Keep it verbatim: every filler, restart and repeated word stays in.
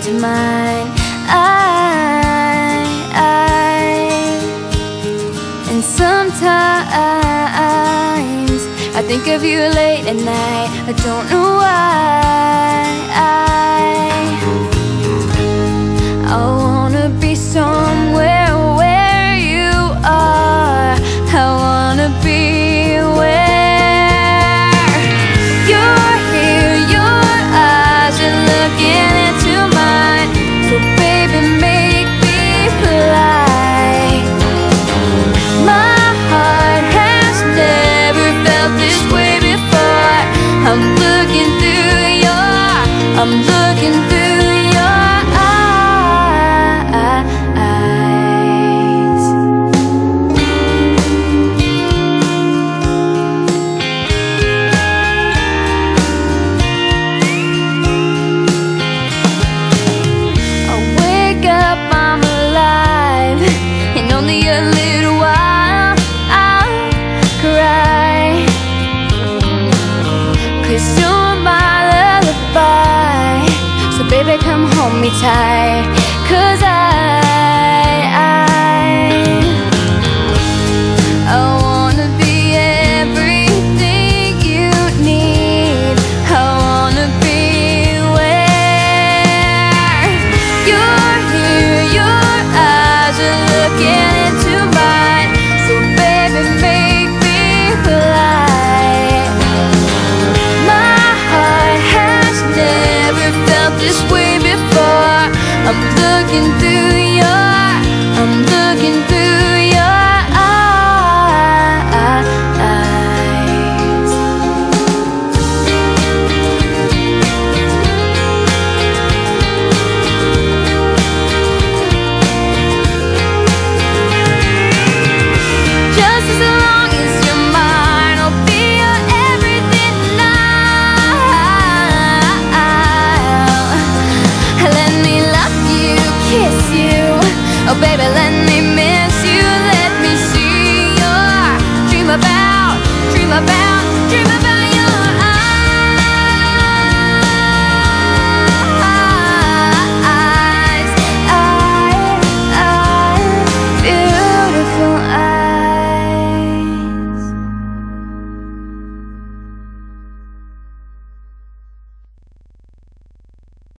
into mine. I, I, and sometimes I think of you late at night. I don't know why. I, I wanna be somewhere where you are. I wanna be where you're here. Your eyes are looking into mine. So baby, make me fly. My heart has never felt this way before. I'm looking through your, I'm looking through your eyes. I wake up, I'm alive, and only a little while I'll cry. 'Cause you're my lullaby. So baby, come hold me tight. 'Cause I, I, I wanna be everything you need. I wanna be where you're here. Your eyes are looking into mine. So baby, make me fly. My heart has never felt this way before. I'm looking through